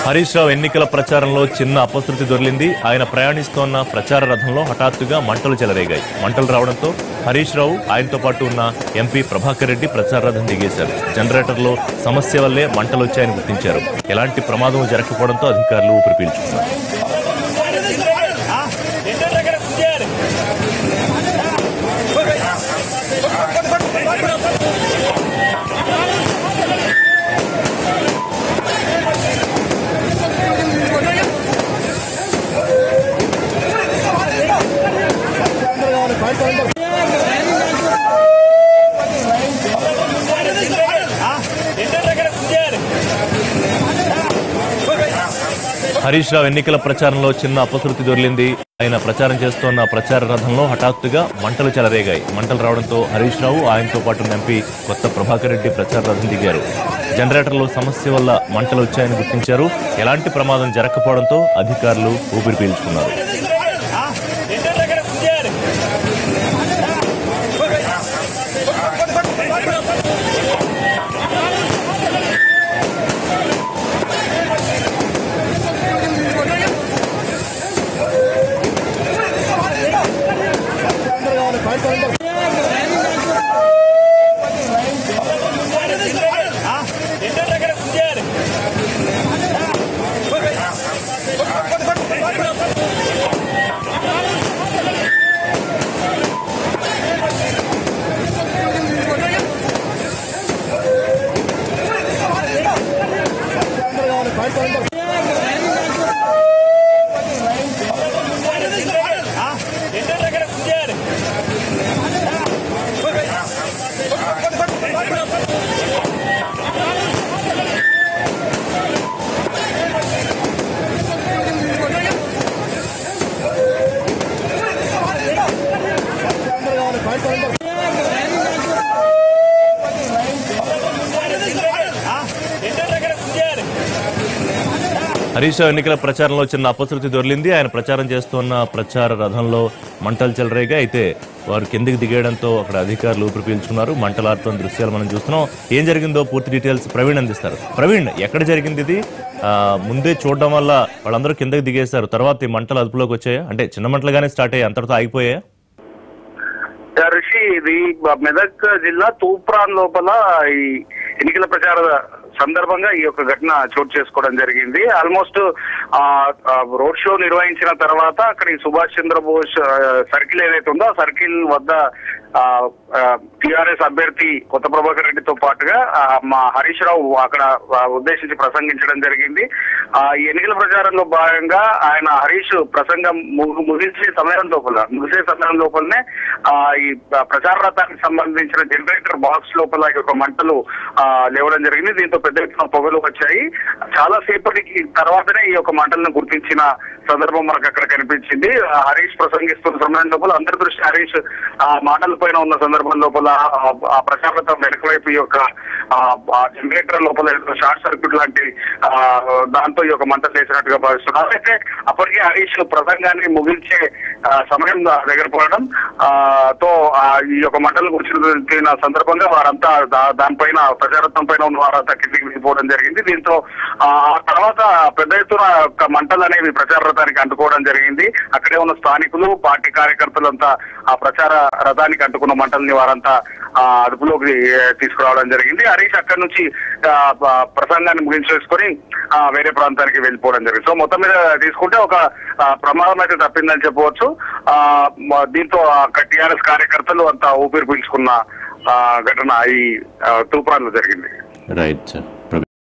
హరీష్ రావు ఎన్నికల ప్రచారంలో చిన్న అపశృతి దొర్లింది. ఆయన ప్రయాణిస్తోన్న ప్రచార రథంలో హఠాత్తుగా మంటలు చెలరేగాయి. మంటలు రావడంతో హరీష్ రావు ఆయనతో పాటు ఉన్న ఎంపీ ప్రభాకర్ రెడ్డి ప్రచార రథం దిగేశారు. జనరేటర్లో సమస్య వల్లే మంటలు వచ్చాయని గుర్తించారు. ఎలాంటి ప్రమాదం జరగకపోవడంతో అధికారులు ఊపిరి పీల్చుకున్నారు. హరీష్ రావు ఎన్నికల ప్రచారంలో చిన్న అపశృతి దొర్లింది. ఆయన ప్రచారం చేస్తోన్న ప్రచార రథంలో హఠాత్తుగా మంటలు చెలరేగాయి. మంటలు రావడంతో హరీష్ రావు ఆయనతో పాటు ఎంపీ కొత్త ప్రభాకర్ రెడ్డి ప్రచార రథం దిగారు. జనరేటర్లో సమస్య వల్ల మంటలు వచ్చాయని గుర్తించారు. ఎలాంటి ప్రమాదం జరగకపోవడంతో అధికారులు ఊపిరి పీల్చుకున్నారు. హరీష్ రావు ఎన్నికల ప్రచారంలో చిన్న అపశృతి దొర్లింది. ఆయన ప్రచారం చేస్తున్న ప్రచార రథంలో మంటలు చెలరేగా అయితే వారు కిందికి దిగేయడంతో అక్కడ అధికారులు ఊపిరి పీల్చుకున్నారు. మంటలాడుతున్న దృశ్యాలు మనం చూస్తున్నాం. ఏం జరిగిందో పూర్తి డీటెయిల్స్ ప్రవీణ్ అందిస్తారు. ప్రవీణ్, ఎక్కడ జరిగింది ఇది? ముందే చూడడం వల్ల వాళ్ళందరూ కిందకి దిగేశారు. తర్వాత ఈ మంటలు అదుపులోకి వచ్చాయా? అంటే చిన్న మంటలుగానే స్టార్ట్ అయ్యాయి, అంతటితో ఆగిపోయాయా? ఋషి, ఇది మెదక్ జిల్లా తూప్రాన్ లోపల ఈ ఎన్నికల ప్రచార సందర్భంగా ఈ యొక్క ఘటన చోటు చేసుకోవడం జరిగింది. ఆల్మోస్ట్ రోడ్ షో నిర్వహించిన తర్వాత అక్కడ ఈ సుభాష్ చంద్రబోస్ సర్కిల్ ఏదైతే ఉందో ఆ సర్కిల్ వద్ద టిఆర్ఎస్ అభ్యర్థి కొత్త ప్రభాకర్ రెడ్డితో పాటుగా మా హరీష్ రావు అక్కడ ఉద్దేశించి ప్రసంగించడం జరిగింది. ఈ ఎన్నికల ప్రచారంలో భాగంగా ఆయన హరీష్ ప్రసంగం ముగిసే సమయం లోపలనే ఈ ప్రచార రథానికి సంబంధించిన జనరేటర్ బాక్స్ లోపల ఒక మంటలు లేవడం జరిగింది. దీంతో పెద్ద ఎత్తున పొగలు వచ్చాయి. చాలా సేపటికి తర్వాతనే ఈ యొక్క మంటలను గుర్తించిన సందర్భం మనకు అక్కడ కనిపించింది. హరీష్ ప్రసంగిస్తున్న సమయం లోపల అందరి దృష్టి హరీష్ మాటల పైన ఉన్న సందర్భం లోపల ఆ ప్రచార రథం వెనక వైపు ఈ యొక్క జనరేటర్ లోపల షార్ట్ సర్క్యూట్ లాంటి దాంతో ఈ యొక్క మంటలు వేసినట్టుగా భావిస్తున్నారు. అయితే అప్పటికే హరీష్ ప్రసంగాన్ని ముగించే సమయం దగ్గర పోవడం తో ఈ యొక్క మంటలు గుర్చిన సందర్భంగా వారంతా దానిపైన ప్రచారత్వం పైన ఉన్న వారంతా కిందికి దిగిపోవడం జరిగింది. దీంతో ఆ తర్వాత పెద్ద ఎత్తున మంటలు అనేవి ప్రచార రథానికి అంటుకోవడం జరిగింది. అక్కడే ఉన్న స్థానికులు, పార్టీ కార్యకర్తలంతా ఆ ప్రచార రథానికి అంటుకున్న మంటల్ని వారంతా అదుపులోకి తీసుకురావడం జరిగింది. హరీష్ అక్కడి నుంచి ప్రసంగాన్ని ముగించేసుకొని వేరే ప్రాంతానికి వెళ్ళిపోవడం జరిగింది. సో మొత్తం మీద తీసుకుంటే ఒక ప్రమాదం అయితే తప్పిందని చెప్పవచ్చు. దీంతో టిఆర్ఎస్ కార్యకర్తలు అంతా ఊపిరి పీల్చుకున్న ఘటన ఈ తూప్రాన్లో జరిగింది. రైట్.